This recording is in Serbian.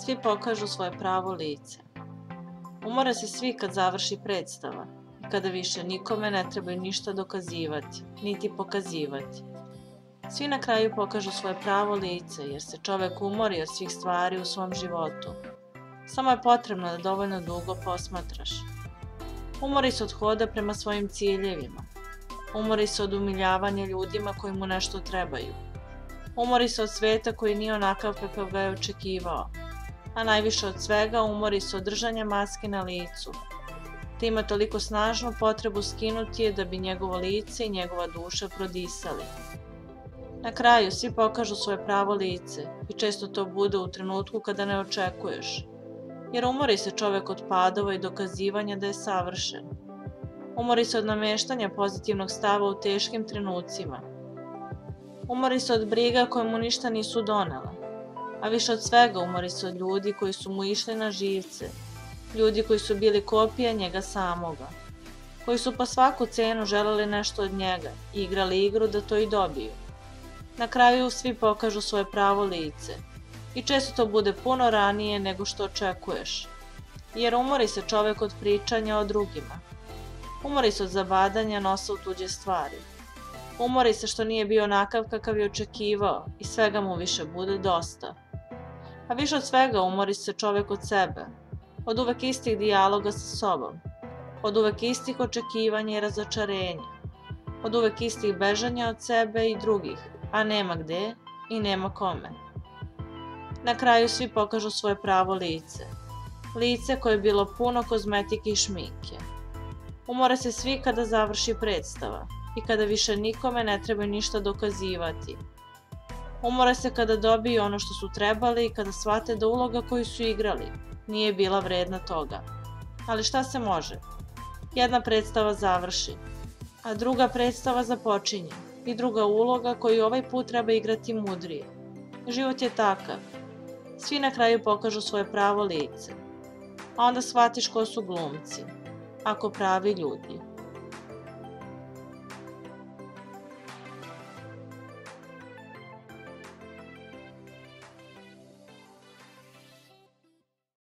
Svi pokažu svoje pravo lice. Umore se svi kad završi predstava i kada više nikome ne trebaju ništa dokazivati, niti pokazivati. Svi na kraju pokažu svoje pravo lice jer se čovek umori od svih stvari u svom životu. Samo je potrebno da dovoljno dugo posmatraš. Umori se od hoda prema svojim ciljevima. Umori se od umiljavanja ljudima koji mu nešto trebaju. Umori se od sveta koji nije onakav kakav ga je očekivao. A najviše od svega umori se od držanja maske na licu. Te ima toliko snažnu potrebu skinuti je da bi njegovo lice i njegova duša prodisali. Na kraju svi pokažu svoje pravo lice i često to bude u trenutku kada ne očekuješ. Jer umori se čovek od padova i dokazivanja da je savršen. Umori se od nameštanja pozitivnog stava u teškim trenucima. Umori se od briga koje mu ništa nisu donele. A više od svega umori se od ljudi koji su mu išli na živce. Ljudi koji su bili kopija njega samoga. Koji su po svaku cenu želeli nešto od njega i igrali igru da to i dobiju. Na kraju svi pokažu svoje pravo lice. I često to bude puno ranije nego što očekuješ. Jer umori se čovek od pričanja o drugima. Umori se od zabadanja nosa u tuđe stvari. Umori se što nije bio onakav kakav je očekivao i svega mu više bude dosta. A više od svega umori se čovek od sebe. Od uvek istih dijaloga sa sobom. Od uvek istih očekivanja i razočarenja. Od uvek istih bežanja od sebe i drugih, a nema gde i nema kome. Na kraju svi pokažu svoje pravo lice. Lice koje je bilo puno kozmetike i šminke. Umore se svi kada završi predstava i kada više nikome ne treba ništa dokazivati. Umore se kada dobiju ono što su trebali i kada shvate da uloga koju su igrali nije bila vredna toga. Ali šta se može? Jedna predstava završi, a druga predstava započinje i druga uloga koju ovaj put treba igrati mudrije. Život je takav. Svi na kraju pokažu svoje pravo lice. A onda shvatiš ko su glumci, ako pravi ljudi.